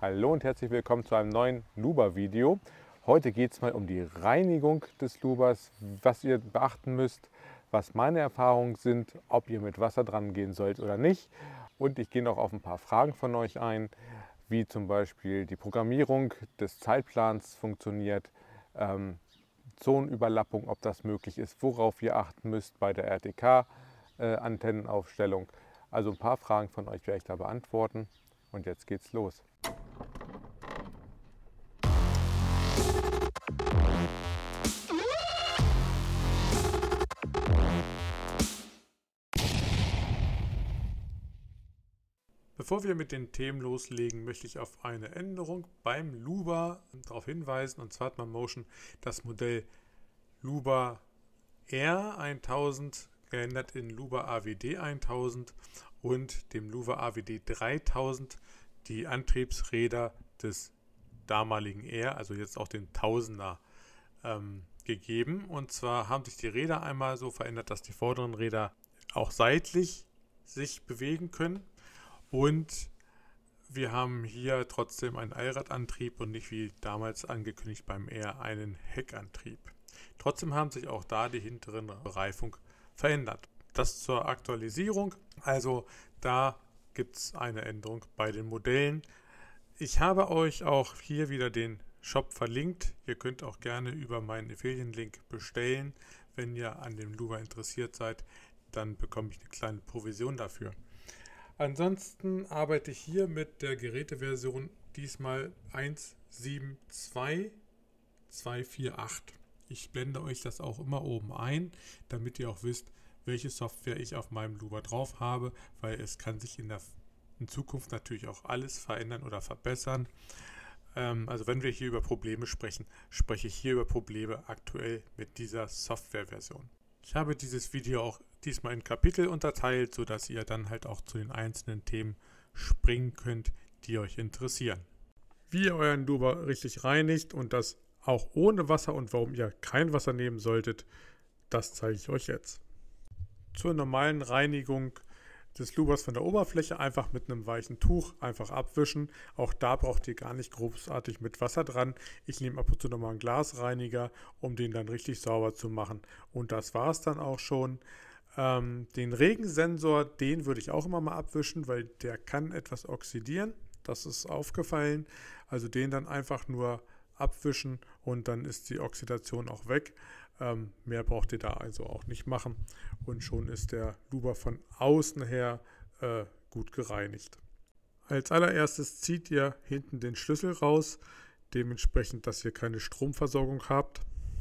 Hallo und herzlich willkommen zu einem neuen Luber-Video. Heute geht es mal um die Reinigung des Lubers, was ihr beachten müsst, was meine Erfahrungen sind, ob ihr mit Wasser dran gehen sollt oder nicht. Und ich gehe noch auf ein paar Fragen von euch ein, wie zum Beispiel die Programmierung des Zeitplans funktioniert, Zonenüberlappung, ob das möglich ist, worauf ihr achten müsst bei der RTK-Antennenaufstellung. Also ein paar Fragen von euch werde ich da beantworten. Und jetzt geht's los. Bevor wir mit den Themen loslegen, möchte ich auf eine Änderung beim Luber darauf hinweisen. Und zwar hat man Motion das Modell Luber R1000 geändert in Luber AWD 1000 und dem Luber AWD 3000 die Antriebsräder des damaligen R, also jetzt auch den 1000er, gegeben. Und zwar haben sich die Räder einmal so verändert, dass die vorderen Räder auch seitlich sich bewegen können. Und wir haben hier trotzdem einen Allradantrieb und nicht wie damals angekündigt beim R einen Heckantrieb. Trotzdem haben sich auch da die hinteren Bereifung verändert. Das zur Aktualisierung. Also da gibt es eine Änderung bei den Modellen. Ich habe euch auch hier wieder den Shop verlinkt. Ihr könnt auch gerne über meinen Affiliate-Link bestellen. Wenn ihr an dem Luber interessiert seid, dann bekomme ich eine kleine Provision dafür. Ansonsten arbeite ich hier mit der Geräteversion diesmal 1.7.2.248. Ich blende euch das auch immer oben ein, damit ihr auch wisst, welche Software ich auf meinem Luber drauf habe, weil es kann sich in Zukunft natürlich auch alles verändern oder verbessern. Also wenn wir hier über Probleme sprechen, spreche ich hier über Probleme aktuell mit dieser Softwareversion. Ich habe dieses Video auch diesmal in Kapitel unterteilt, sodass ihr dann halt auch zu den einzelnen Themen springen könnt, die euch interessieren. Wie ihr euren Luber richtig reinigt und das auch ohne Wasser und warum ihr kein Wasser nehmen solltet, das zeige ich euch jetzt. Zur normalen Reinigung des Lubers von der Oberfläche einfach mit einem weichen Tuch einfach abwischen. Auch da braucht ihr gar nicht großartig mit Wasser dran. Ich nehme ab und zu nochmal einen Glasreiniger, um den dann richtig sauber zu machen. Und das war es dann auch schon. Den Regensensor, den würde ich auch immer mal abwischen, weil der kann etwas oxidieren. Das ist aufgefallen. Also den dann einfach nur abwischen und dann ist die Oxidation auch weg. Mehr braucht ihr da also auch nicht machen. Und schon ist der Luber von außen her gut gereinigt. Als allererstes zieht ihr hinten den Schlüssel raus, dementsprechend, dass ihr keine Stromversorgung habt.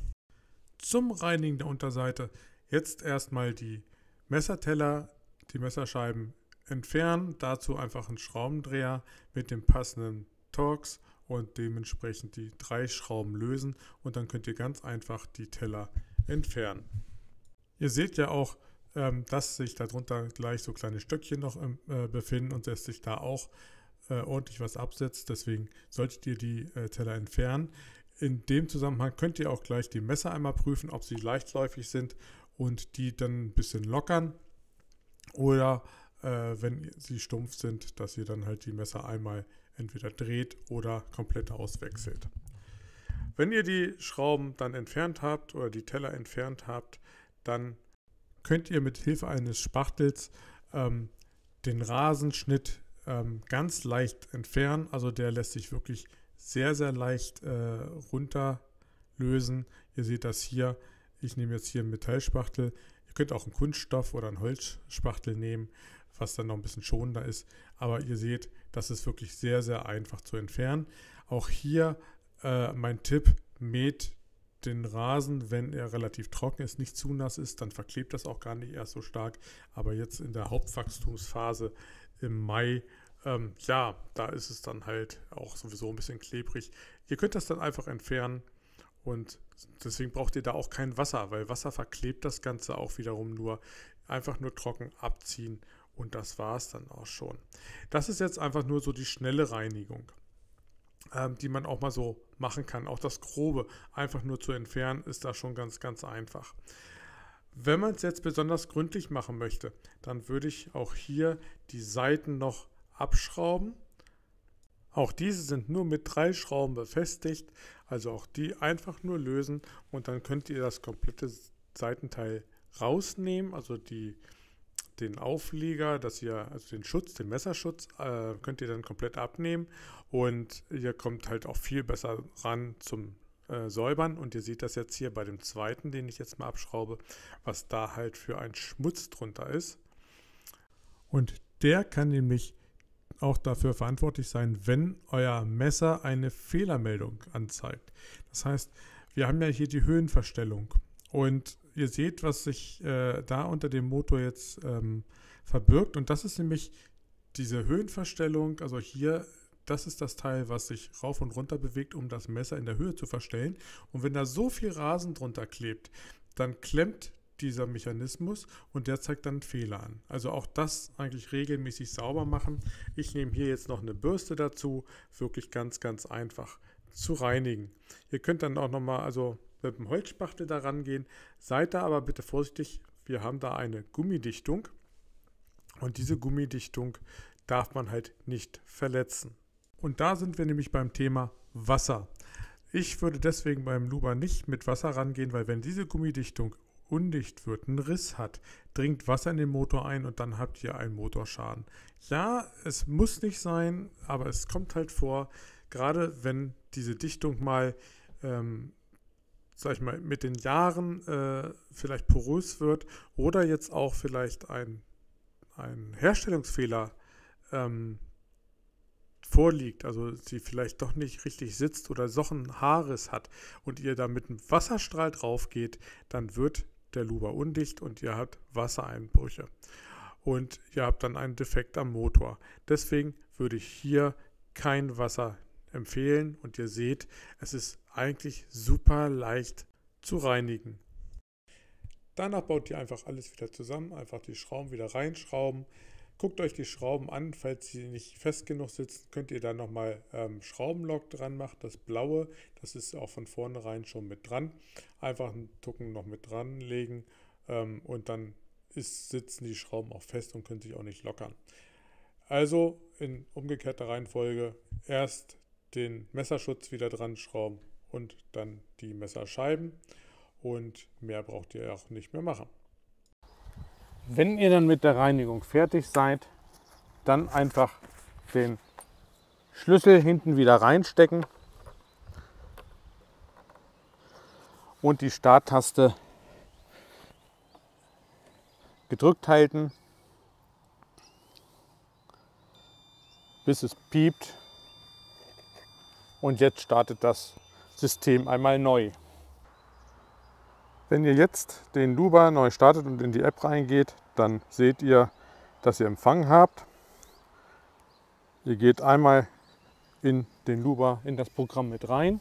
Zum Reinigen der Unterseite jetzt erstmal die Messerteller, die Messerscheiben entfernen. Dazu einfach einen Schraubendreher mit dem passenden Torx und dementsprechend die 3 Schrauben lösen und dann könnt ihr ganz einfach die Teller entfernen. Ihr seht ja auch, dass sich darunter gleich so kleine Stöckchen noch befinden und dass sich da auch ordentlich was absetzt. Deswegen solltet ihr die Teller entfernen. In dem Zusammenhang könnt ihr auch gleich die Messer einmal prüfen, ob sie leichtläufig sind und die dann ein bisschen lockern. Oder wenn sie stumpf sind, dass ihr dann halt die Messer einmal entweder dreht oder komplett auswechselt. Wenn ihr die Schrauben dann entfernt habt oder die Teller entfernt habt, dann könnt ihr mit Hilfe eines Spachtels den Rasenschnitt ganz leicht entfernen. Also der lässt sich wirklich sehr, sehr leicht runterlösen. Ihr seht das hier. Ich nehme jetzt hier einen Metallspachtel. Ihr könnt auch einen Kunststoff oder einen Holzspachtel nehmen, was dann noch ein bisschen schonender ist. Aber ihr seht, das ist wirklich sehr, sehr einfach zu entfernen. Auch hier mein Tipp, mäht den Rasen, wenn er relativ trocken ist, nicht zu nass ist, dann verklebt das auch gar nicht erst so stark. Aber jetzt in der Hauptwachstumsphase im Mai, ja, da ist es dann halt auch sowieso ein bisschen klebrig. Ihr könnt das dann einfach entfernen und deswegen braucht ihr da auch kein Wasser, weil Wasser verklebt das Ganze auch wiederum nur. Einfach nur trocken abziehen und das war es dann auch schon. Das ist jetzt einfach nur so die schnelle Reinigung, die man auch mal so machen kann. Auch das Grobe einfach nur zu entfernen, ist da schon ganz, ganz einfach. Wenn man es jetzt besonders gründlich machen möchte, dann würde ich auch hier die Seiten noch abschrauben Auch diese sind nur mit 3 Schrauben befestigt, also auch die einfach nur lösen und dann könnt ihr das komplette Seitenteil rausnehmen, also den Auflieger, also den Schutz, den Messerschutz, könnt ihr dann komplett abnehmen und ihr kommt halt auch viel besser ran zum Säubern und ihr seht das jetzt hier bei dem zweiten, den ich jetzt mal abschraube, was da halt für ein Schmutz drunter ist. Und der kann nämlich auch dafür verantwortlich sein, wenn euer Messer eine Fehlermeldung anzeigt. Das heißt, wir haben ja hier die Höhenverstellung und ihr seht, was sich da unter dem Motor jetzt verbirgt und das ist nämlich diese Höhenverstellung, also hier, das ist das Teil, was sich rauf und runter bewegt, um das Messer in der Höhe zu verstellen und wenn da so viel Rasen drunter klebt, dann klemmt dieser Mechanismus und der zeigt dann Fehler an. Also auch das eigentlich regelmäßig sauber machen. Ich nehme hier jetzt noch eine Bürste dazu, wirklich ganz, ganz einfach zu reinigen. Ihr könnt dann auch nochmal also mit dem Holzspachtel da rangehen, seid da aber bitte vorsichtig, wir haben da eine Gummidichtung und diese Gummidichtung darf man halt nicht verletzen. Und da sind wir nämlich beim Thema Wasser. Ich würde deswegen beim Luber nicht mit Wasser rangehen, weil wenn diese Gummidichtung undicht wird, einen Riss hat, dringt Wasser in den Motor ein und dann habt ihr einen Motorschaden. Ja, es muss nicht sein, aber es kommt halt vor, gerade wenn diese Dichtung mal, sag ich mal, mit den Jahren vielleicht porös wird oder jetzt auch vielleicht ein Herstellungsfehler vorliegt, also sie vielleicht doch nicht richtig sitzt oder so ein Haarriss hat und ihr da mit einem Wasserstrahl drauf geht, dann wird der Luber undicht und ihr habt Wassereinbrüche und ihr habt dann einen Defekt am Motor. Deswegen würde ich hier kein Wasser empfehlen und ihr seht, es ist eigentlich super leicht zu reinigen. Danach baut ihr einfach alles wieder zusammen, einfach die Schrauben wieder reinschrauben. Guckt euch die Schrauben an, falls sie nicht fest genug sitzen, könnt ihr da nochmal Schraubenlock dran machen. Das blaue, das ist auch von vornherein schon mit dran. Einfach einen Tucken noch mit dran legen und dann sitzen die Schrauben auch fest und können sich auch nicht lockern. Also in umgekehrter Reihenfolge erst den Messerschutz wieder dran schrauben und dann die Messerscheiben und mehr braucht ihr auch nicht mehr machen. Wenn ihr dann mit der Reinigung fertig seid, dann einfach den Schlüssel hinten wieder reinstecken und die Starttaste gedrückt halten, bis es piept und jetzt startet das System einmal neu. Wenn ihr jetzt den Luber neu startet und in die App reingeht, dann seht ihr, dass ihr Empfang habt. Ihr geht einmal in den Luber, in das Programm mit rein.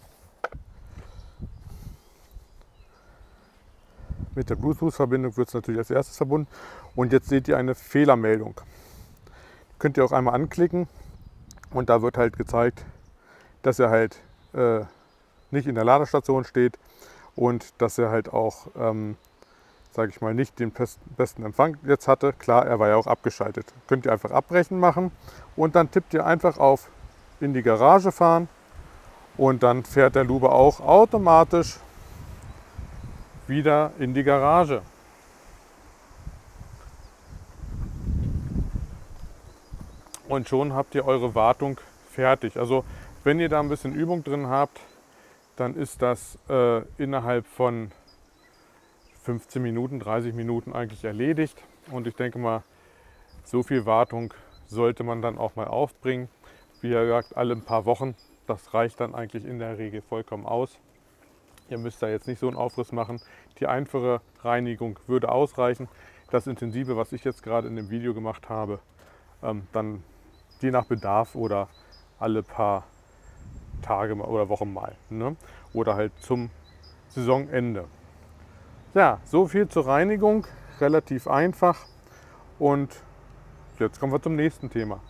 Mit der Bluetooth-Verbindung wird es natürlich als erstes verbunden. Und jetzt seht ihr eine Fehlermeldung. Könnt ihr auch einmal anklicken und da wird halt gezeigt, dass er halt nicht in der Ladestation steht. Und dass er halt auch, sage ich mal, nicht den besten Empfang jetzt hatte. Klar, er war ja auch abgeschaltet. Könnt ihr einfach abbrechen machen und dann tippt ihr einfach auf in die Garage fahren und dann fährt der Luber auch automatisch wieder in die Garage. Und schon habt ihr eure Wartung fertig. Also wenn ihr da ein bisschen Übung drin habt, dann ist das innerhalb von 15 Minuten, 30 Minuten eigentlich erledigt. Und ich denke mal, so viel Wartung sollte man dann auch mal aufbringen. Wie gesagt, alle ein paar Wochen, das reicht dann eigentlich in der Regel vollkommen aus. Ihr müsst da jetzt nicht so einen Aufriss machen. Die einfache Reinigung würde ausreichen. Das Intensive, was ich jetzt gerade in dem Video gemacht habe, dann je nach Bedarf oder alle paar Tage oder Wochen mal. Ne? Oder halt zum Saisonende. Ja, so viel zur Reinigung. Relativ einfach. Und jetzt kommen wir zum nächsten Thema.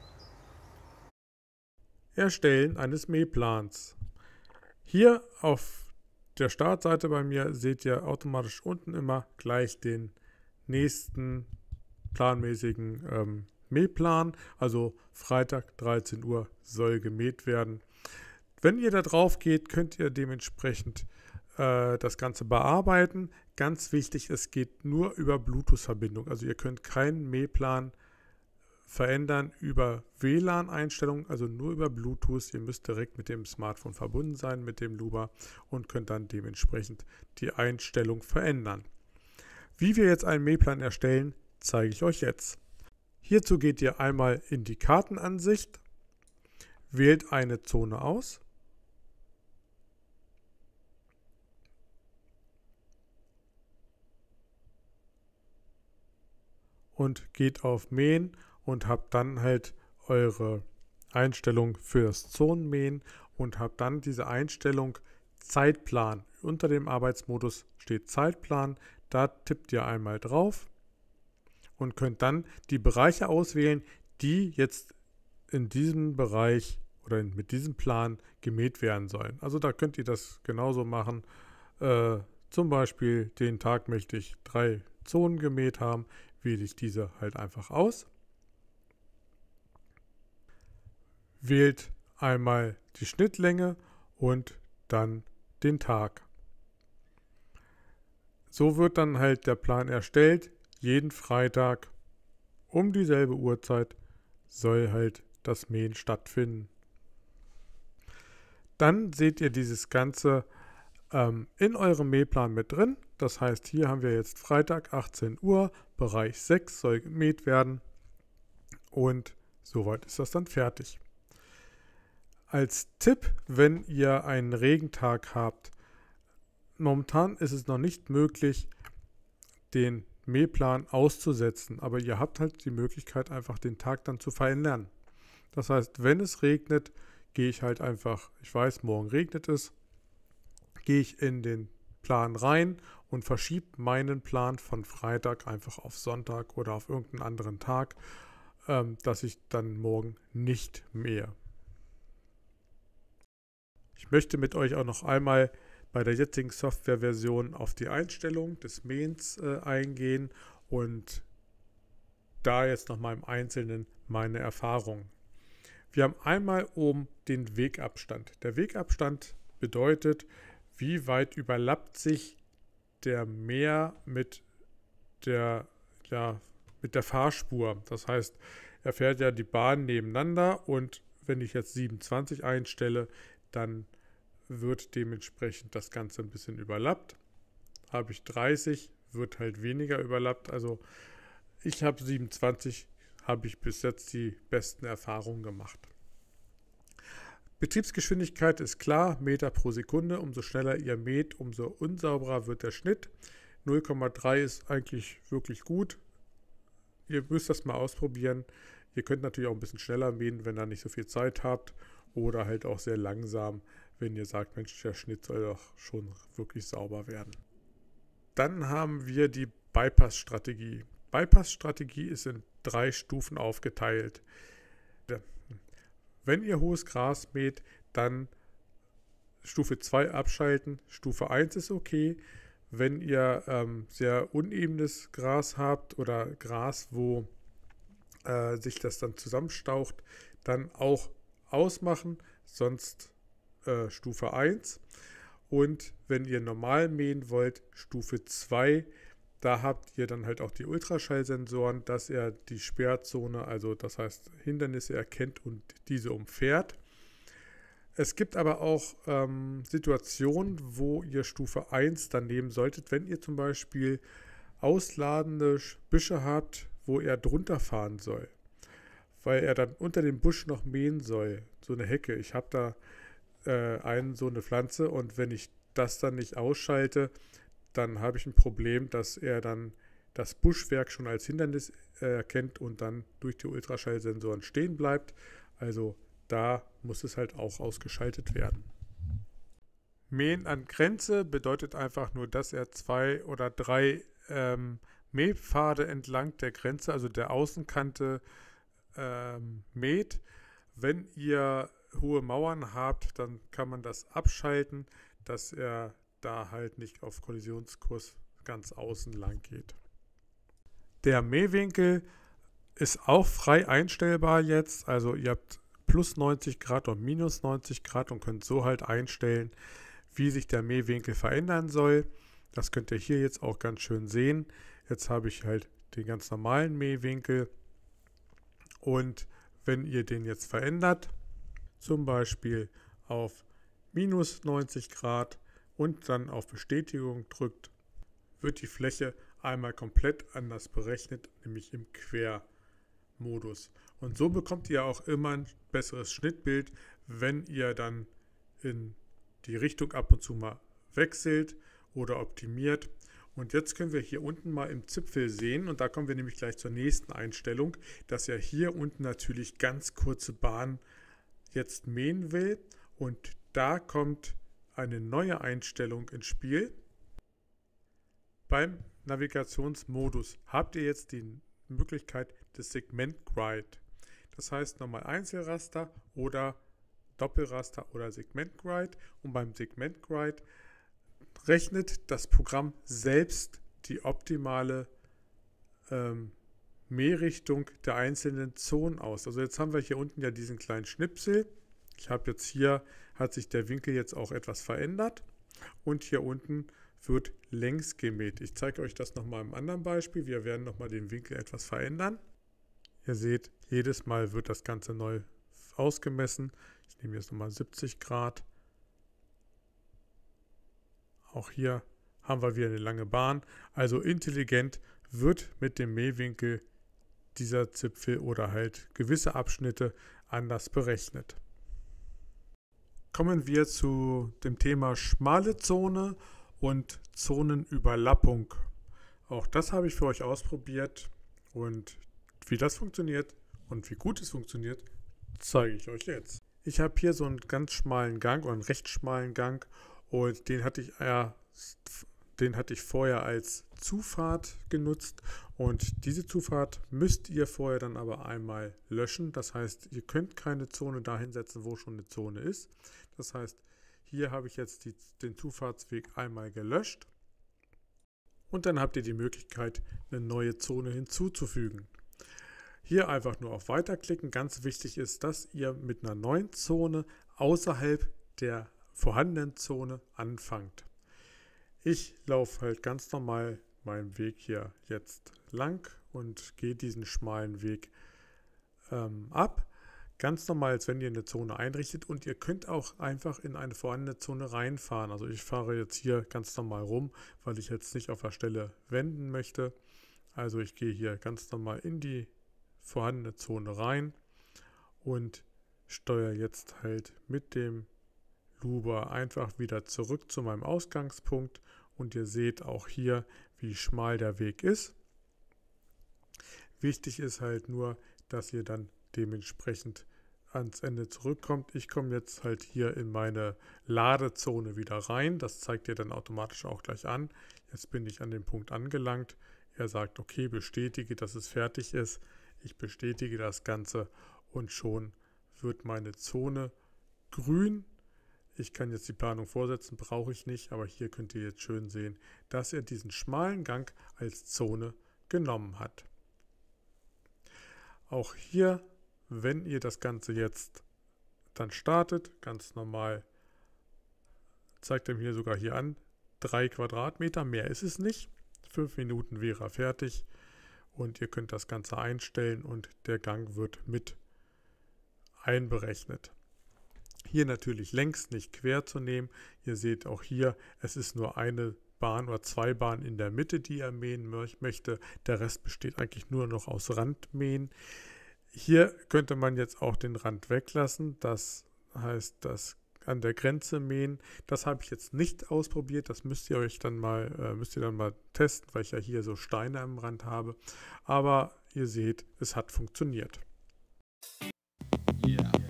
Erstellen eines Mähplans. Hier auf der Startseite bei mir seht ihr automatisch unten immer gleich den nächsten planmäßigen Mähplan, also Freitag 13 Uhr soll gemäht werden. Wenn ihr da drauf geht, könnt ihr dementsprechend das Ganze bearbeiten. Ganz wichtig, es geht nur über Bluetooth-Verbindung. Also ihr könnt keinen Mähplan verändern über WLAN-Einstellungen, also nur über Bluetooth. Ihr müsst direkt mit dem Smartphone verbunden sein, mit dem Luber, und könnt dann dementsprechend die Einstellung verändern. Wie wir jetzt einen Mähplan erstellen, zeige ich euch jetzt. Hierzu geht ihr einmal in die Kartenansicht, wählt eine Zone aus und geht auf Mähen und habt dann halt eure Einstellung für das Zonenmähen und habt dann diese Einstellung Zeitplan. Unter dem Arbeitsmodus steht Zeitplan, da tippt ihr einmal drauf und könnt dann die Bereiche auswählen, die jetzt in diesem Bereich oder mit diesem Plan gemäht werden sollen. Also da könnt ihr das genauso machen. Zum Beispiel den Tag möchte ich 3 Zonen gemäht haben, wähle ich diese halt einfach aus. Wählt einmal die Schnittlänge und dann den Tag. So wird dann halt der Plan erstellt. Jeden Freitag um dieselbe Uhrzeit soll halt das Mähen stattfinden. Dann seht ihr dieses Ganze in eurem Mähplan mit drin. Das heißt, hier haben wir jetzt Freitag 18 Uhr, Bereich 6 soll gemäht werden und soweit ist das dann fertig. Als Tipp, wenn ihr einen Regentag habt, momentan ist es noch nicht möglich, den Mähplan auszusetzen, aber ihr habt halt die Möglichkeit, einfach den Tag dann zu verändern. Das heißt, wenn es regnet, gehe ich halt einfach, ich weiß, morgen regnet es, gehe ich in den Plan rein und verschiebe meinen Plan von Freitag einfach auf Sonntag oder auf irgendeinen anderen Tag, dass ich dann morgen nicht mähe. Ich möchte mit euch auch noch einmal bei der jetzigen Softwareversion auf die Einstellung des Mähens eingehen und da jetzt nochmal im Einzelnen meine Erfahrungen. Wir haben einmal oben den Wegabstand. Der Wegabstand bedeutet, wie weit überlappt sich der Mäher mit der Fahrspur. Das heißt, er fährt ja die Bahn nebeneinander und wenn ich jetzt 27 einstelle, dann wird dementsprechend das Ganze ein bisschen überlappt. Habe ich 30, wird halt weniger überlappt. Also ich habe 27, habe ich bis jetzt die besten Erfahrungen gemacht. Betriebsgeschwindigkeit ist klar, Meter pro Sekunde. Umso schneller ihr mäht, umso unsauberer wird der Schnitt. 0,3 ist eigentlich wirklich gut. Ihr müsst das mal ausprobieren. Ihr könnt natürlich auch ein bisschen schneller mähen, wenn ihr nicht so viel Zeit habt. Oder halt auch sehr langsam, wenn ihr sagt, Mensch, der Schnitt soll doch schon wirklich sauber werden. Dann haben wir die Bypass-Strategie. Bypass-Strategie ist in 3 Stufen aufgeteilt. Wenn ihr hohes Gras mäht, dann Stufe 2 abschalten. Stufe 1 ist okay. Wenn ihr sehr unebenes Gras habt oder Gras, wo sich das dann zusammenstaucht, dann auch ausmachen, sonst Stufe 1. Und wenn ihr normal mähen wollt, Stufe 2, da habt ihr dann halt auch die Ultraschallsensoren, dass er die Sperrzone, also das heißt Hindernisse erkennt und diese umfährt. Es gibt aber auch Situationen, wo ihr Stufe 1 dann nehmen solltet, wenn ihr zum Beispiel ausladende Büsche habt, wo er drunter fahren soll, weil er dann unter dem Busch noch mähen soll, so eine Hecke. Ich habe da so eine Pflanze und wenn ich das dann nicht ausschalte, dann habe ich ein Problem, dass er dann das Buschwerk schon als Hindernis erkennt und dann durch die Ultraschallsensoren stehen bleibt. Also da muss es halt auch ausgeschaltet werden. Mähen an Grenze bedeutet einfach nur, dass er 2 oder 3 Mähpfade entlang der Grenze, also der Außenkante, mäht. Wenn ihr hohe Mauern habt, dann kann man das abschalten, dass er da halt nicht auf Kollisionskurs ganz außen lang geht. Der Mähwinkel ist auch frei einstellbar jetzt. Also ihr habt plus 90 Grad und minus 90 Grad und könnt so halt einstellen, wie sich der Mähwinkel verändern soll. Das könnt ihr hier jetzt auch ganz schön sehen. Jetzt habe ich halt den ganz normalen Mähwinkel. Und wenn ihr den jetzt verändert, zum Beispiel auf minus 90 Grad und dann auf Bestätigung drückt, wird die Fläche einmal komplett anders berechnet, nämlich im Quermodus. Und so bekommt ihr auch immer ein besseres Schnittbild, wenn ihr dann in die Richtung ab und zu mal wechselt oder optimiert. Und jetzt können wir hier unten mal im Zipfel sehen, und da kommen wir nämlich gleich zur nächsten Einstellung, dass er hier unten natürlich ganz kurze Bahnen jetzt mähen will. Und da kommt eine neue Einstellung ins Spiel. Beim Navigationsmodus habt ihr jetzt die Möglichkeit des Segment Guide. Das heißt nochmal Einzelraster oder Doppelraster oder Segment Guide. Und beim Segment Guide rechnet das Programm selbst die optimale Mährichtung der einzelnen Zonen aus. Also jetzt haben wir hier unten ja diesen kleinen Schnipsel. Ich habe jetzt hier, hat sich der Winkel jetzt auch etwas verändert. Und hier unten wird längs gemäht. Ich zeige euch das nochmal im anderen Beispiel. Wir werden nochmal den Winkel etwas verändern. Ihr seht, jedes Mal wird das Ganze neu ausgemessen. Ich nehme jetzt nochmal 70 Grad. Auch hier haben wir wieder eine lange Bahn. Also intelligent wird mit dem Mähwinkel dieser Zipfel oder halt gewisse Abschnitte anders berechnet. Kommen wir zu dem Thema schmale Zone und Zonenüberlappung. Auch das habe ich für euch ausprobiert, und wie das funktioniert und wie gut es funktioniert, zeige ich euch jetzt. Ich habe hier so einen ganz schmalen Gang oder einen recht schmalen Gang, und den hatte ich vorher als Zufahrt genutzt, und diese Zufahrt müsst ihr vorher dann aber einmal löschen. Das heißt, ihr könnt keine Zone dahin setzen, wo schon eine Zone ist. Das heißt, hier habe ich jetzt den Zufahrtsweg einmal gelöscht, und dann habt ihr die Möglichkeit, eine neue Zone hinzuzufügen. Hier einfach nur auf Weiterklicken. Ganz wichtig ist, dass ihr mit einer neuen Zone außerhalb der vorhandenen Zone anfangt. Ich laufe halt ganz normal meinen Weg hier jetzt lang und gehe diesen schmalen Weg ab. Ganz normal, als wenn ihr eine Zone einrichtet, und ihr könnt auch einfach in eine vorhandene Zone reinfahren. Also ich fahre jetzt hier ganz normal rum, weil ich jetzt nicht auf der Stelle wenden möchte. Also ich gehe hier ganz normal in die vorhandene Zone rein und steuere jetzt halt mit dem Luber einfach wieder zurück zu meinem Ausgangspunkt, und ihr seht auch hier, wie schmal der Weg ist. Wichtig ist halt nur, dass ihr dann dementsprechend ans Ende zurückkommt. Ich komme jetzt halt hier in meine Ladezone wieder rein. Das zeigt ihr dann automatisch auch gleich an. Jetzt bin ich an dem Punkt angelangt. Er sagt, okay, bestätige, dass es fertig ist. Ich bestätige das Ganze, und schon wird meine Zone grün. Ich kann jetzt die Planung vorsetzen, brauche ich nicht, aber hier könnt ihr jetzt schön sehen, dass er diesen schmalen Gang als Zone genommen hat. Auch hier, wenn ihr das Ganze jetzt dann startet, ganz normal, zeigt er mir sogar hier an, 3 Quadratmeter, mehr ist es nicht. 5 Minuten wäre er fertig, und ihr könnt das Ganze einstellen, und der Gang wird mit einberechnet. Hier natürlich längs, nicht quer zu nehmen. Ihr seht auch hier, es ist nur eine Bahn oder 2 Bahnen in der Mitte, die er mähen möchte. Der Rest besteht eigentlich nur noch aus Randmähen. Hier könnte man jetzt auch den Rand weglassen. Das heißt, das an der Grenze mähen. Das habe ich jetzt nicht ausprobiert. Das müsst ihr dann mal testen, weil ich ja hier so Steine am Rand habe. Aber ihr seht, es hat funktioniert. Yeah.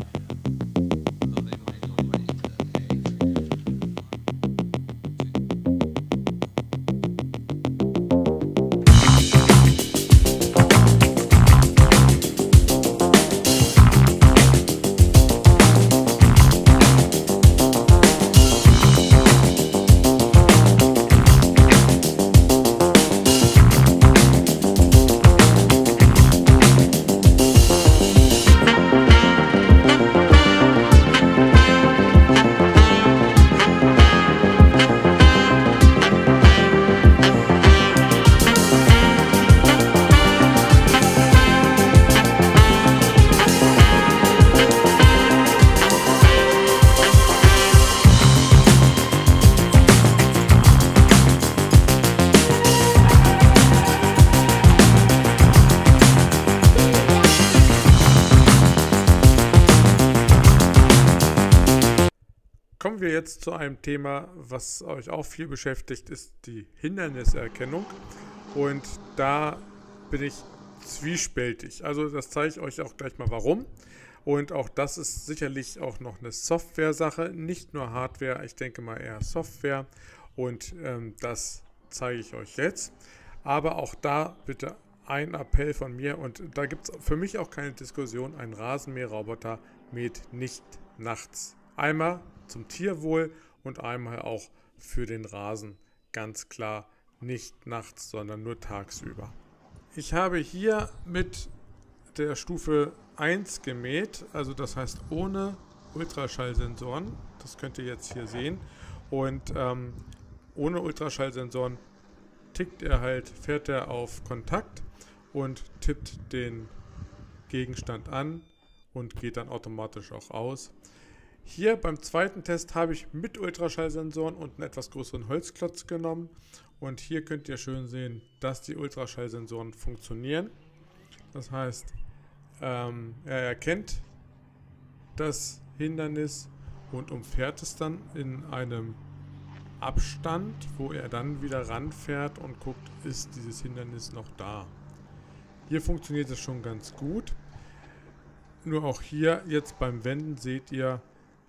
Kommen wir jetzt zu einem Thema, was euch auch viel beschäftigt, ist die Hinderniserkennung. Und da bin ich zwiespältig. Also das zeige ich euch auch gleich mal warum. Und auch das ist sicherlich auch noch eine Software-Sache, nicht nur Hardware, ich denke mal eher Software. Und das zeige ich euch jetzt. Aber auch da bitte ein Appell von mir, und da gibt es für mich auch keine Diskussion, ein Rasenmäherroboter mäht nicht nachts. Einmal zum Tierwohl und einmal auch für den Rasen. Ganz klar nicht nachts, sondern nur tagsüber. Ich habe hier mit der Stufe 1 gemäht, also das heißt ohne Ultraschallsensoren. Das könnt ihr jetzt hier sehen. Und ohne Ultraschallsensoren fährt er auf Kontakt und tippt den Gegenstand an und geht dann automatisch auch aus. Hier beim zweiten Test habe ich mit Ultraschallsensoren und einen etwas größeren Holzklotz genommen. Und hier könnt ihr schön sehen, dass die Ultraschallsensoren funktionieren. Das heißt, er erkennt das Hindernis und umfährt es dann in einem Abstand, wo er dann wieder ranfährt und guckt, ist dieses Hindernis noch da. Hier funktioniert es schon ganz gut. Nur auch hier jetzt beim Wenden seht ihr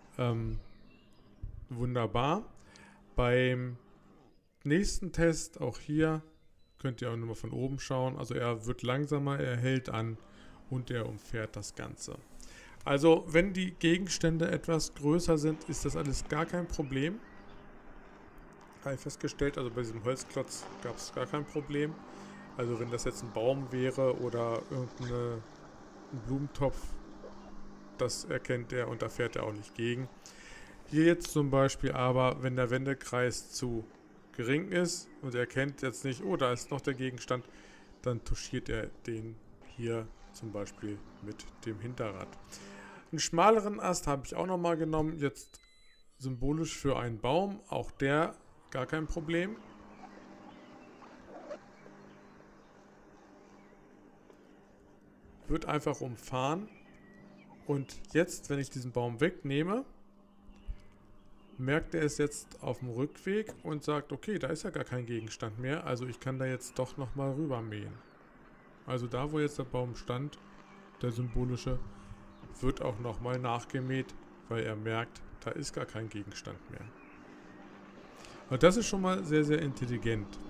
wunderbar. Beim nächsten Test, auch hier könnt ihr auch nochmal von oben schauen. Also er wird langsamer, er hält an und er umfährt das Ganze. Also wenn die Gegenstände etwas größer sind, ist das alles gar kein Problem. Habe ich festgestellt, also bei diesem Holzklotz gab es gar kein Problem. Also wenn das jetzt ein Baum wäre oder ein Blumentopf, das erkennt er und da fährt er auch nicht gegen. Hier jetzt zum Beispiel aber, wenn der Wendekreis zu gering ist und er erkennt jetzt nicht, oh, da ist noch der Gegenstand, dann touchiert er den hier zum Beispiel mit dem Hinterrad. Einen schmaleren Ast habe ich auch nochmal genommen, jetzt symbolisch für einen Baum, auch der gar kein Problem. Wird einfach umfahren. Und jetzt, wenn ich diesen Baum wegnehme, merkt er es jetzt auf dem Rückweg und sagt, okay, da ist ja gar kein Gegenstand mehr, also ich kann da jetzt doch nochmal rüber mähen. Also da, wo jetzt der Baum stand, der symbolische, wird auch nochmal nachgemäht, weil er merkt, da ist gar kein Gegenstand mehr. Und das ist schon mal sehr, sehr intelligent.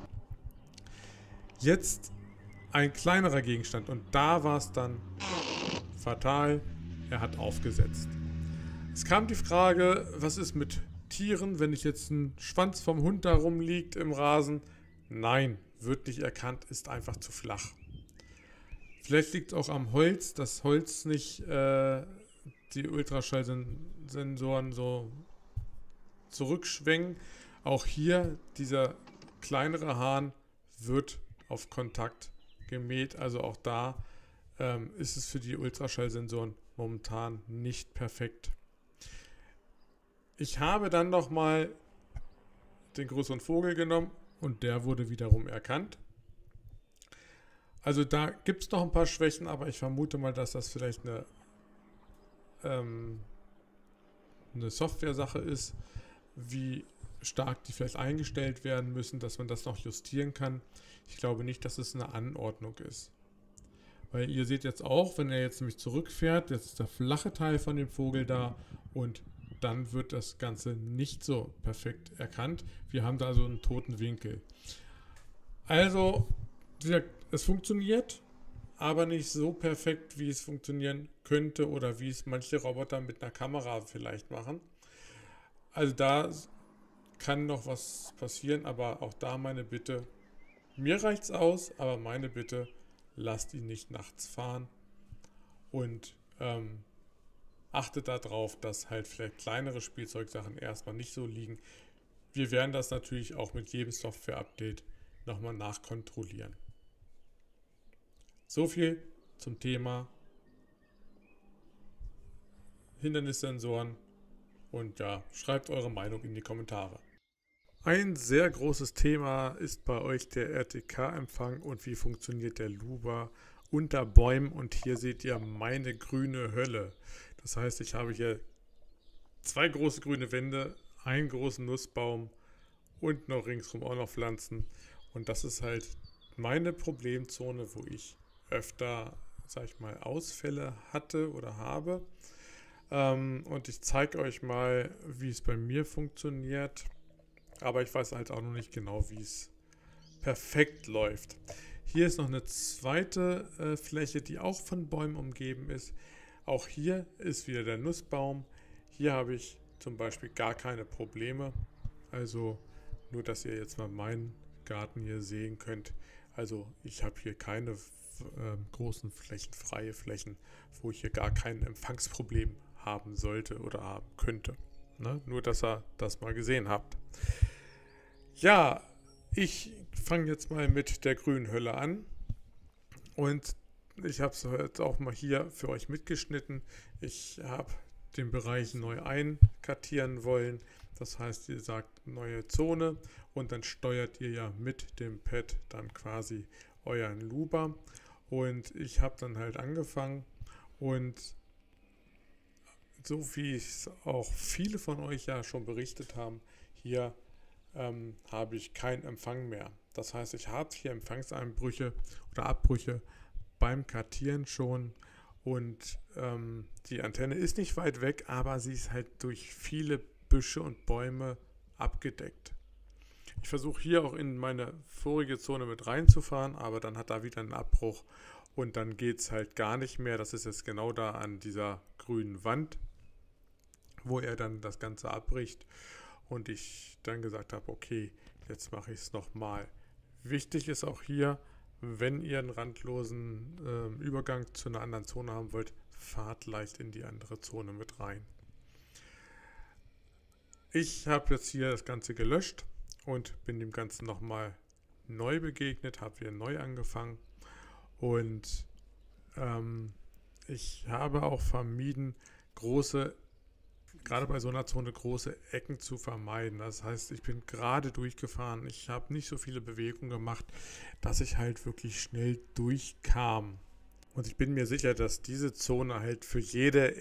Jetzt ein kleinerer Gegenstand und da war es dann fatal. Er hat aufgesetzt. Es kam die Frage, was ist mit Tieren, wenn ich jetzt ein Schwanz vom Hund da rumliegt im Rasen? Nein, wird nicht erkannt, ist einfach zu flach. Vielleicht liegt es auch am Holz, dass Holz nicht die Ultraschallsensoren so zurückschwenken. Auch hier, dieser kleinere Hahn wird auf Kontakt gemäht, also auch da ist es für die Ultraschallsensoren momentan nicht perfekt. Ich habe dann nochmal den größeren Vogel genommen und der wurde wiederum erkannt. Also da gibt es noch ein paar Schwächen, aber ich vermute mal, dass das vielleicht eine Software-Sache ist, wie stark die vielleicht eingestellt werden müssen, dass man das noch justieren kann. Ich glaube nicht, dass es eine Anordnung ist. Weil ihr seht jetzt auch, wenn er jetzt nämlich zurückfährt, jetzt ist der flache Teil von dem Vogel da und dann wird das Ganze nicht so perfekt erkannt. Wir haben da also einen toten Winkel. Also, es funktioniert, aber nicht so perfekt, wie es funktionieren könnte oder wie es manche Roboter mit einer Kamera vielleicht machen. Also da kann noch was passieren, aber auch da meine Bitte, mir reicht's aus, aber meine Bitte, lasst ihn nicht nachts fahren und achtet darauf, dass halt vielleicht kleinere Spielzeugsachen erstmal nicht so liegen. Wir werden das natürlich auch mit jedem Software-Update nochmal nachkontrollieren. So viel zum Thema Hindernissensoren und ja, schreibt eure Meinung in die Kommentare. Ein sehr großes Thema ist bei euch der RTK-Empfang und wie funktioniert der Luber unter Bäumen und hier seht ihr meine grüne Hölle. Das heißt, ich habe hier 2 große grüne Wände, einen großen Nussbaum und noch ringsrum auch noch Pflanzen. Und das ist halt meine Problemzone, wo ich öfter, sag ich mal, Ausfälle hatte oder habe. Und ich zeige euch mal, wie es bei mir funktioniert. Aber ich weiß halt auch noch nicht genau, wie es perfekt läuft. Hier ist noch eine zweite Fläche, die auch von Bäumen umgeben ist. Auch hier ist wieder der Nussbaum. Hier habe ich zum Beispiel gar keine Probleme. Also nur, dass ihr jetzt mal meinen Garten hier sehen könnt. Also ich habe hier keine großen Flächen, freie Flächen, wo ich hier gar kein Empfangsproblem haben sollte oder haben könnte. Ne? Nur, dass ihr das mal gesehen habt. Ja, ich fange jetzt mal mit der grünen Hölle an. Und ich habe es jetzt auch mal hier für euch mitgeschnitten. Ich habe den Bereich neu einkartieren wollen. Das heißt, ihr sagt neue Zone und dann steuert ihr ja mit dem Pad dann quasi euren Luber. Und ich habe dann halt angefangen und so wie es auch viele von euch ja schon berichtet haben, hier habe ich keinen Empfang mehr. Das heißt, ich habe hier Empfangseinbrüche oder Abbrüche beim Kartieren schon und die Antenne ist nicht weit weg, aber sie ist halt durch viele Büsche und Bäume abgedeckt. Ich versuche hier auch in meine vorige Zone mit reinzufahren, aber dann hat da wieder einen Abbruch und dann geht es halt gar nicht mehr. Das ist jetzt genau da an dieser grünen Wand, wo er dann das Ganze abbricht und ich dann gesagt habe, okay, jetzt mache ich es nochmal. Wichtig ist auch hier, wenn ihr einen randlosen Übergang zu einer anderen Zone haben wollt, fahrt leicht in die andere Zone mit rein. Ich habe jetzt hier das Ganze gelöscht und bin dem Ganzen nochmal neu begegnet, habe wieder neu angefangen und ich habe auch vermieden, gerade bei so einer Zone große Ecken zu vermeiden. Das heißt, ich bin gerade durchgefahren. Ich habe nicht so viele Bewegungen gemacht, dass ich halt wirklich schnell durchkam. Und ich bin mir sicher, dass diese Zone halt für jede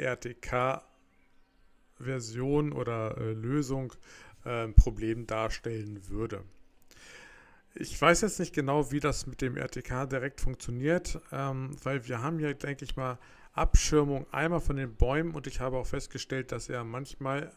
RTK-Version oder Lösung ein Problem darstellen würde. Ich weiß jetzt nicht genau, wie das mit dem RTK direkt funktioniert, weil wir haben ja, denke ich mal, Abschirmung einmal von den Bäumen und ich habe auch festgestellt, dass er manchmal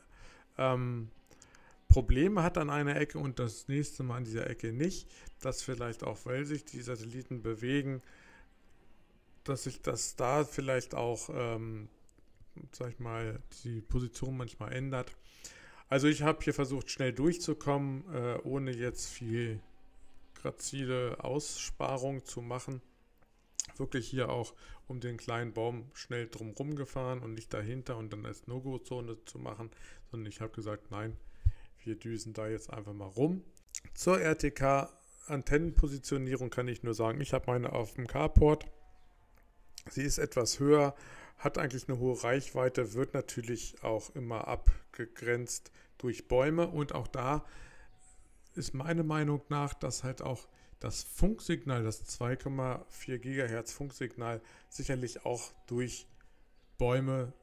Probleme hat an einer Ecke und das nächste Mal an dieser Ecke nicht. Das vielleicht auch, weil sich die Satelliten bewegen, dass sich das da vielleicht auch, sag ich mal, die Position manchmal ändert. Also ich habe hier versucht, schnell durchzukommen, ohne jetzt viel grazile Aussparung zu machen. Wirklich hier auch um den kleinen Baum schnell drumherum gefahren und nicht dahinter und dann als No-Go-Zone zu machen, sondern ich habe gesagt, nein, wir düsen da jetzt einfach mal rum. Zur RTK-Antennenpositionierung kann ich nur sagen, ich habe meine auf dem Carport. Sie ist etwas höher, hat eigentlich eine hohe Reichweite, wird natürlich auch immer abgegrenzt durch Bäume und auch da ist meine Meinung nach, dass halt auch das Funksignal, das 2,4 GHz Funksignal sicherlich auch durch Bäume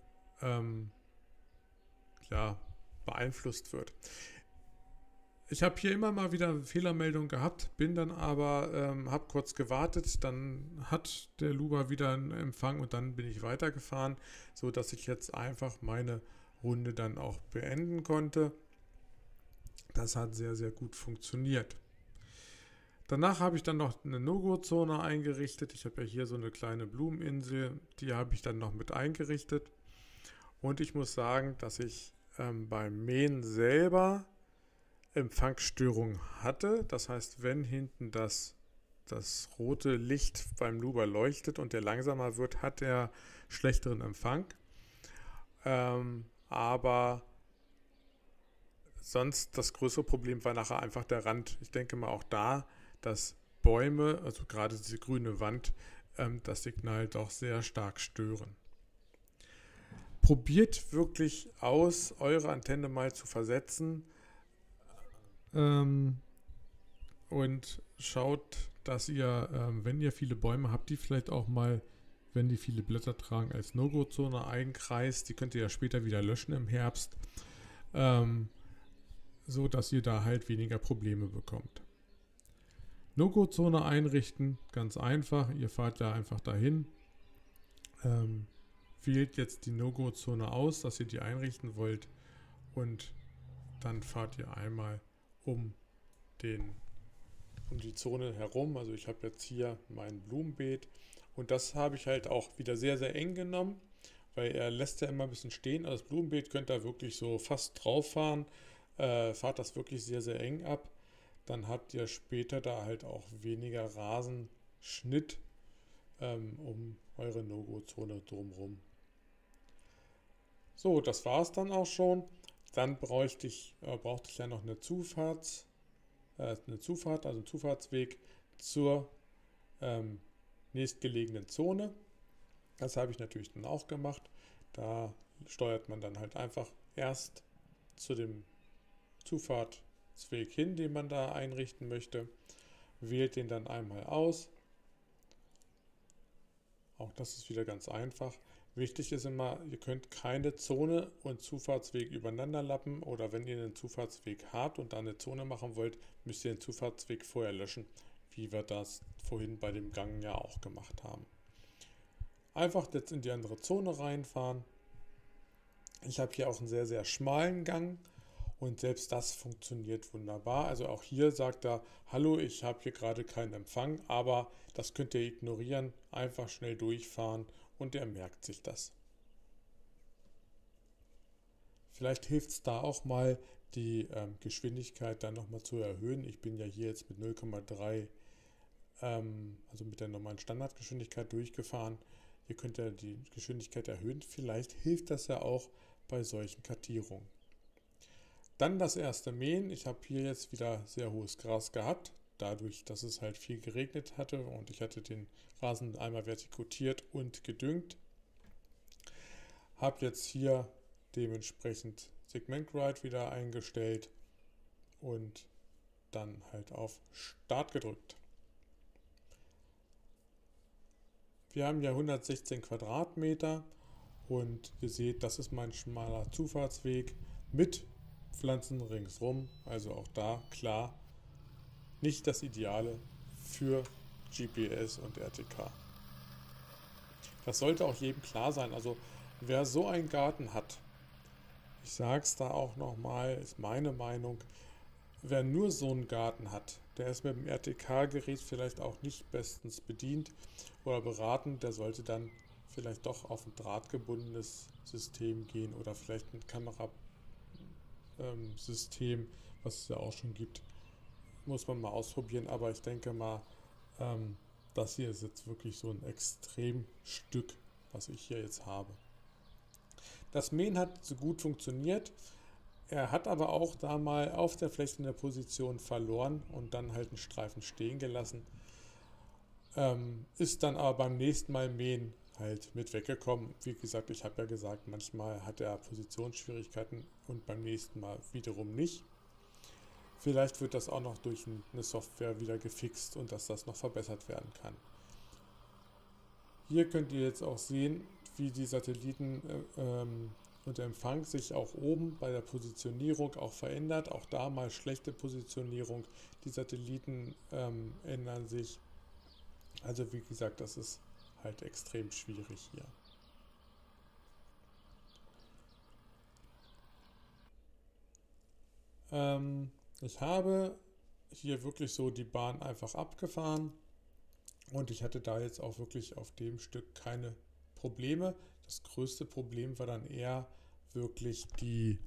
beeinflusst wird. Ich habe hier immer mal wieder eine Fehlermeldung gehabt, bin dann aber, habe kurz gewartet, dann hat der Luber wieder einen Empfang und dann bin ich weitergefahren, sodass ich jetzt einfach meine Runde dann auch beenden konnte. Das hat sehr, sehr gut funktioniert. Danach habe ich dann noch eine No-Go-Zone eingerichtet. Ich habe ja hier so eine kleine Blumeninsel, die habe ich dann noch mit eingerichtet. Und ich muss sagen, dass ich beim Mähen selber Empfangsstörung hatte. Das heißt, wenn hinten das rote Licht beim Luber leuchtet und der langsamer wird, hat er schlechteren Empfang. Aber sonst das größere Problem war nachher einfach der Rand. Ich denke mal auch da, dass Bäume, also gerade diese grüne Wand, das Signal doch sehr stark stören. Probiert wirklich aus, eure Antenne mal zu versetzen und schaut, dass ihr, wenn ihr viele Bäume habt, die vielleicht auch mal wenn die viele Blätter tragen, als No-Go-Zone einkreist. Die könnt ihr ja später wieder löschen im Herbst, so dass ihr da halt weniger Probleme bekommt. No-Go-Zone einrichten, ganz einfach. Ihr fahrt ja einfach dahin, wählt jetzt die No-Go-Zone aus, dass ihr die einrichten wollt, und dann fahrt ihr einmal um die Zone herum. Also ich habe jetzt hier mein Blumenbeet, und das habe ich halt auch wieder sehr, sehr eng genommen, weil er lässt ja immer ein bisschen stehen. Also das Blumenbeet könnt ihr wirklich so fast drauf fahren. Fahrt das wirklich sehr, sehr eng ab. Dann habt ihr später da halt auch weniger Rasenschnitt um eure No-Go-Zone drumherum. So, das war es dann auch schon. Dann brauchte ich ja noch eine Zufahrt, also einen Zufahrtsweg zur nächstgelegenen Zone. Das habe ich natürlich dann auch gemacht. Da steuert man dann halt einfach erst zu dem Zufahrtsweg hin, den man da einrichten möchte, wählt den dann einmal aus. Auch das ist wieder ganz einfach. Wichtig ist immer, ihr könnt keine Zone und Zufahrtsweg übereinander lappen, oder wenn ihr einen Zufahrtsweg habt und da eine Zone machen wollt, müsst ihr den Zufahrtsweg vorher löschen, wie wir das vorhin bei dem Gang ja auch gemacht haben. Einfach jetzt in die andere Zone reinfahren. Ich habe hier auch einen sehr, sehr schmalen Gang, und selbst das funktioniert wunderbar. Also auch hier sagt er: Hallo, ich habe hier gerade keinen Empfang, aber das könnt ihr ignorieren, einfach schnell durchfahren, und er merkt sich das. Vielleicht hilft es da auch mal, die Geschwindigkeit dann nochmal zu erhöhen. Ich bin ja hier jetzt mit 0,3, also mit der normalen Standardgeschwindigkeit durchgefahren. Ihr könnt ja die Geschwindigkeit erhöhen. Vielleicht hilft das ja auch bei solchen Kartierungen. Dann das erste Mähen. Ich habe hier jetzt wieder sehr hohes Gras gehabt, dadurch, dass es halt viel geregnet hatte, und ich hatte den Rasen einmal vertikutiert und gedüngt. Habe jetzt hier dementsprechend Segment Ride wieder eingestellt und dann halt auf Start gedrückt. Wir haben ja 116 Quadratmeter, und ihr seht, das ist mein schmaler Zufahrtsweg mit Pflanzen ringsrum, also auch da klar nicht das Ideale für GPS und RTK. Das sollte auch jedem klar sein. Also wer so einen Garten hat, ich sage es da auch nochmal, ist meine Meinung, wer nur so einen Garten hat, der ist mit dem RTK-Gerät vielleicht auch nicht bestens bedient oder beraten, der sollte dann vielleicht doch auf ein drahtgebundenes System gehen oder vielleicht ein Kamerasystem, was es ja auch schon gibt. Muss man mal ausprobieren, aber ich denke mal, das hier ist jetzt wirklich so ein Extremstück, was ich hier jetzt habe. Das Mähen hat so gut funktioniert. Er hat aber auch da mal auf der Fläche eine Position verloren und dann halt einen Streifen stehen gelassen. Ist dann aber beim nächsten Mal Mähen halt mit weggekommen. Wie gesagt, ich habe ja gesagt, manchmal hat er Positionsschwierigkeiten und beim nächsten Mal wiederum nicht. Vielleicht wird das auch noch durch eine Software wieder gefixt und dass das noch verbessert werden kann. Hier könnt ihr jetzt auch sehen, wie die Satelliten und der Empfang sich auch oben bei der Positionierung auch verändert. Auch da mal schlechte Positionierung. Die Satelliten ändern sich. Also wie gesagt, das ist halt extrem schwierig hier. Ich habe hier wirklich so die Bahn einfach abgefahren, und ich hatte da jetzt auch wirklich auf dem Stück keine Probleme. Das größte Problem war dann eher wirklich die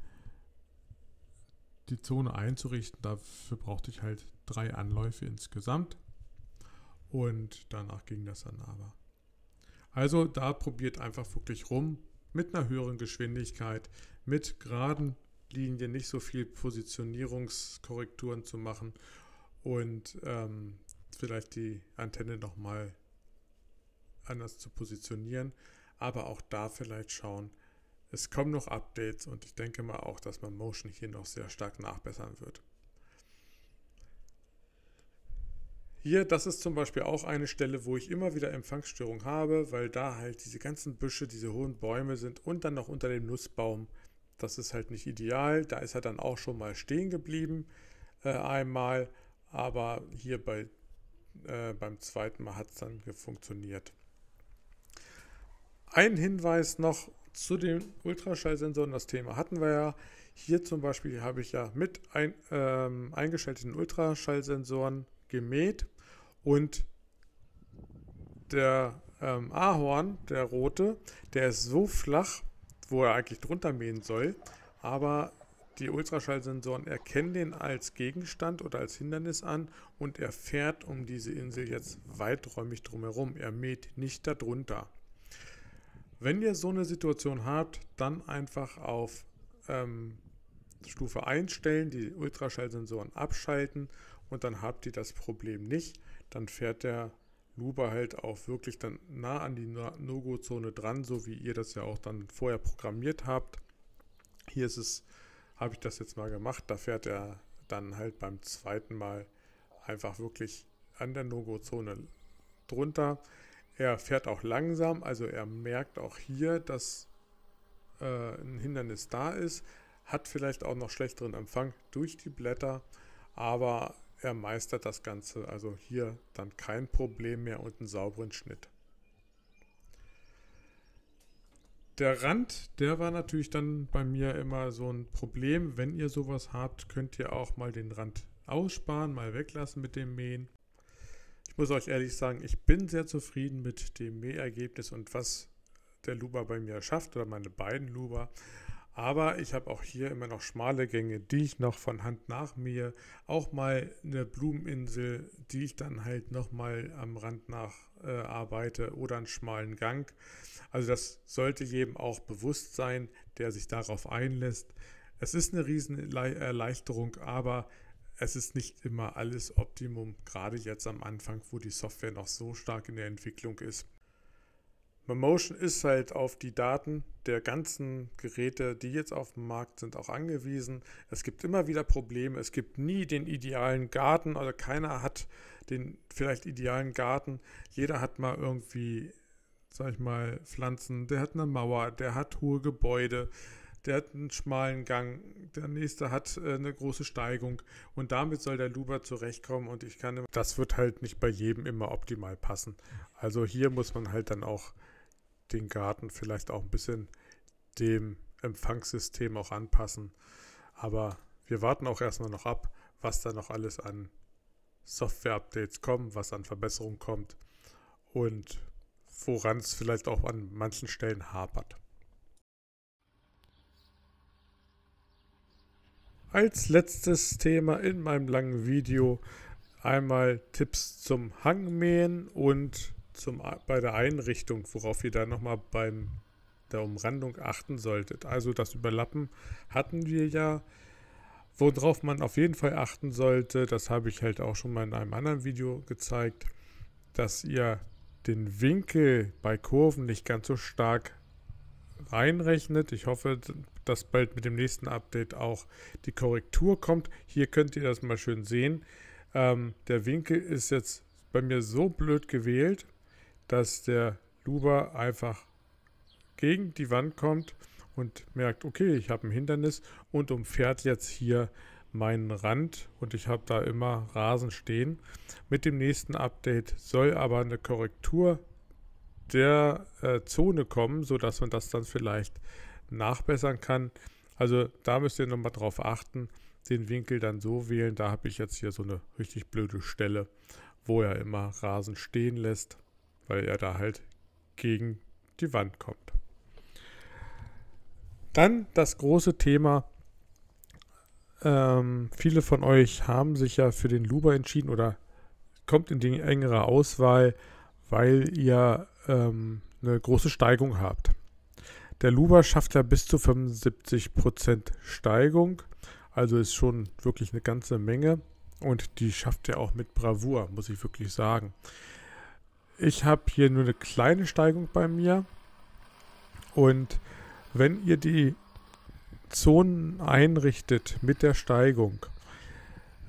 Zone einzurichten. Dafür brauchte ich halt 3 Anläufe insgesamt, und danach ging das dann aber. Also da probiert einfach wirklich rum mit einer höheren Geschwindigkeit, mit geraden Linien, nicht so viel Positionierungskorrekturen zu machen und vielleicht die Antenne nochmal anders zu positionieren, aber auch da vielleicht schauen, es kommen noch Updates, und ich denke mal auch, dass man Motion hier noch sehr stark nachbessern wird. Hier, das ist zum Beispiel auch eine Stelle, wo ich immer wieder Empfangsstörung habe, weil da halt diese ganzen Büsche, diese hohen Bäume sind und dann noch unter dem Nussbaum. Das ist halt nicht ideal. Da ist er dann auch schon mal stehen geblieben einmal, aber hier beim zweiten Mal hat es dann funktioniert. Ein Hinweis noch zu den Ultraschallsensoren, das Thema hatten wir ja. Hier zum Beispiel habe ich ja mit eingeschalteten Ultraschallsensoren gemäht und der Ahorn, der rote, der ist so flach, wo er eigentlich drunter mähen soll, aber die Ultraschallsensoren erkennen den als Gegenstand oder als Hindernis an und er fährt um diese Insel jetzt weiträumig drumherum. Er mäht nicht darunter. Wenn ihr so eine Situation habt, dann einfach auf Stufe einstellen, die Ultraschallsensoren abschalten und dann habt ihr das Problem nicht. Dann fährt der Luber halt auch wirklich dann nah an die No-Go-Zone dran, so wie ihr das ja auch dann vorher programmiert habt. Hier habe ich das jetzt mal gemacht, da fährt er dann halt beim zweiten Mal einfach wirklich an der No-Go-Zone drunter. Er fährt auch langsam, also er merkt auch hier, dass ein Hindernis da ist, hat vielleicht auch noch schlechteren Empfang durch die Blätter, aber er meistert das Ganze, also hier dann kein Problem mehr und einen sauberen Schnitt. Der Rand, der war natürlich dann bei mir immer so ein Problem. Wenn ihr sowas habt, könnt ihr auch mal den Rand aussparen, mal weglassen mit dem Mähen. Ich muss euch ehrlich sagen, ich bin sehr zufrieden mit dem Mähergebnis und was der Luber bei mir schafft, oder meine beiden Luber. Aber ich habe auch hier immer noch schmale Gänge, die ich noch von Hand nachmähe. Auch mal eine Blumeninsel, die ich dann halt nochmal am Rand nacharbeite oder einen schmalen Gang. Also das sollte jedem auch bewusst sein, der sich darauf einlässt. Es ist eine riesen Erleichterung, aber es ist nicht immer alles Optimum, gerade jetzt am Anfang, wo die Software noch so stark in der Entwicklung ist. Memotion ist halt auf die Daten der ganzen Geräte, die jetzt auf dem Markt sind, auch angewiesen. Es gibt immer wieder Probleme. Es gibt nie den idealen Garten, oder keiner hat den vielleicht idealen Garten. Jeder hat mal irgendwie, sag ich mal, Pflanzen. Der hat eine Mauer, der hat hohe Gebäude, der hat einen schmalen Gang, der nächste hat eine große Steigung und damit soll der Luber zurechtkommen und das wird halt nicht bei jedem immer optimal passen. Also hier muss man halt dann auch den Garten vielleicht auch ein bisschen dem Empfangssystem auch anpassen. Aber wir warten auch erstmal noch ab, was da noch alles an Software-Updates kommt, was an Verbesserungen kommt und woran es vielleicht auch an manchen Stellen hapert. Als letztes Thema in meinem langen Video einmal Tipps zum Hangmähen und bei der Einrichtung, worauf ihr da nochmal bei der Umrandung achten solltet. Also das Überlappen hatten wir ja. Worauf man auf jeden Fall achten sollte, das habe ich halt auch schon mal in einem anderen Video gezeigt, dass ihr den Winkel bei Kurven nicht ganz so stark reinrechnet. Ich hoffe, dass bald mit dem nächsten Update auch die Korrektur kommt. Hier könnt ihr das mal schön sehen. Der Winkel ist jetzt bei mir so blöd gewählt, dass der Luber einfach gegen die Wand kommt und merkt, okay, ich habe ein Hindernis und umfährt jetzt hier meinen Rand und ich habe da immer Rasen stehen. Mit dem nächsten Update soll aber eine Korrektur der Zone kommen, sodass man das dann vielleicht nachbessern kann. Also da müsst ihr nochmal drauf achten, den Winkel dann so wählen. Da habe ich jetzt hier so eine richtig blöde Stelle, wo er immer Rasen stehen lässt, weil er da halt gegen die Wand kommt. Dann das große Thema. Viele von euch haben sich ja für den Luber entschieden oder kommt in die engere Auswahl, weil ihr eine große Steigung habt. Der Luber schafft ja bis zu 75% Steigung, also ist schon wirklich eine ganze Menge und die schafft er auch mit Bravour, muss ich wirklich sagen. Ich habe hier nur eine kleine Steigung bei mir und wenn ihr die Zonen einrichtet mit der Steigung,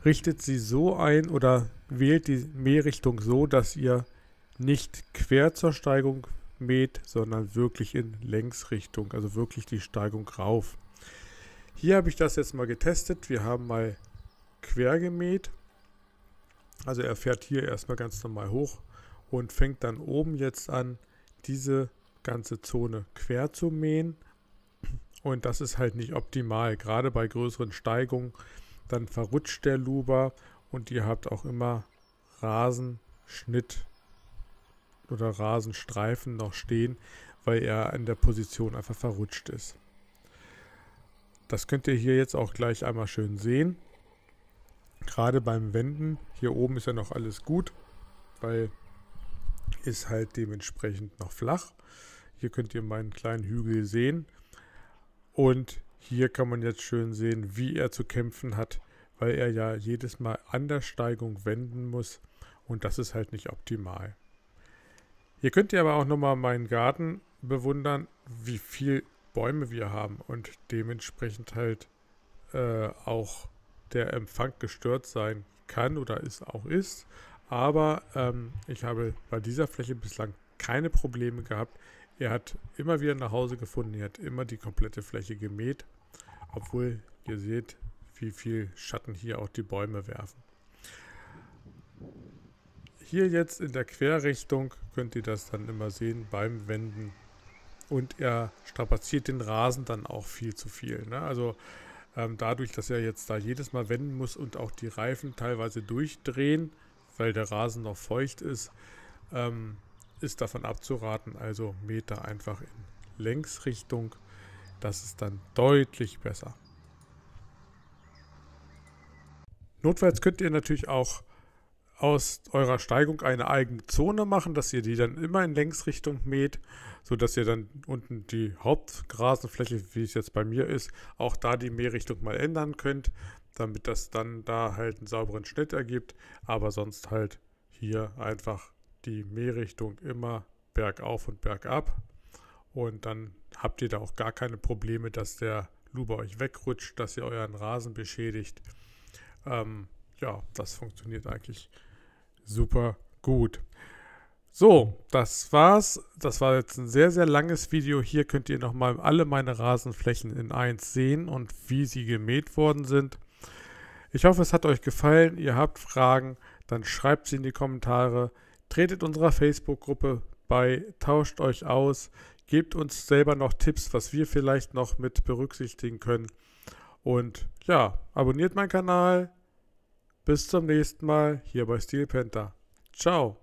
richtet sie so ein oder wählt die Mährichtung so, dass ihr nicht quer zur Steigung mäht, sondern wirklich in Längsrichtung, also wirklich die Steigung rauf. Hier habe ich das jetzt mal getestet. Wir haben mal quer gemäht. Also er fährt hier erstmal ganz normal hoch und fängt dann oben jetzt an, diese ganze Zone quer zu mähen. Und das ist halt nicht optimal, gerade bei größeren Steigungen. Dann verrutscht der Luber und ihr habt auch immer Rasenschnitt oder Rasenstreifen noch stehen, weil er in der Position einfach verrutscht ist. Das könnt ihr hier jetzt auch gleich einmal schön sehen. Gerade beim Wenden, hier oben ist ja noch alles gut, weil ist halt dementsprechend noch flach. Hier könnt ihr meinen kleinen Hügel sehen. Und hier kann man jetzt schön sehen, wie er zu kämpfen hat, weil er ja jedes Mal an der Steigung wenden muss. Und das ist halt nicht optimal. Hier könnt ihr aber auch nochmal meinen Garten bewundern, wie viel Bäume wir haben und dementsprechend halt auch der Empfang gestört sein kann oder ist. Aber ich habe bei dieser Fläche bislang keine Probleme gehabt. Er hat immer wieder nach Hause gefunden, er hat immer die komplette Fläche gemäht, obwohl ihr seht, wie viel Schatten hier auch die Bäume werfen. Hier jetzt in der Querrichtung könnt ihr das dann immer sehen beim Wenden. Und er strapaziert den Rasen dann auch viel zu viel. Ne? Also dadurch, dass er jetzt da jedes Mal wenden muss und auch die Reifen teilweise durchdrehen, weil der Rasen noch feucht ist, ist davon abzuraten. Also mäht da einfach in Längsrichtung. Das ist dann deutlich besser. Notfalls könnt ihr natürlich auch aus eurer Steigung eine eigene Zone machen, dass ihr die dann immer in Längsrichtung mäht, sodass ihr dann unten die Hauptrasenfläche, wie es jetzt bei mir ist, auch da die Mährichtung mal ändern könnt, damit das dann da halt einen sauberen Schnitt ergibt, aber sonst halt hier einfach die Mährichtung immer bergauf und bergab und dann habt ihr da auch gar keine Probleme, dass der Luber euch wegrutscht, dass ihr euren Rasen beschädigt. Ja, das funktioniert eigentlich super gut. So, das war's. Das war jetzt ein sehr, sehr langes Video. Hier könnt ihr nochmal alle meine Rasenflächen in 1 sehen und wie sie gemäht worden sind. Ich hoffe, es hat euch gefallen. Ihr habt Fragen, dann schreibt sie in die Kommentare. Tretet unserer Facebook-Gruppe bei, tauscht euch aus, gebt uns selber noch Tipps, was wir vielleicht noch mit berücksichtigen können. Und ja, abonniert meinen Kanal. Bis zum nächsten Mal hier bei Steel Panther. Ciao.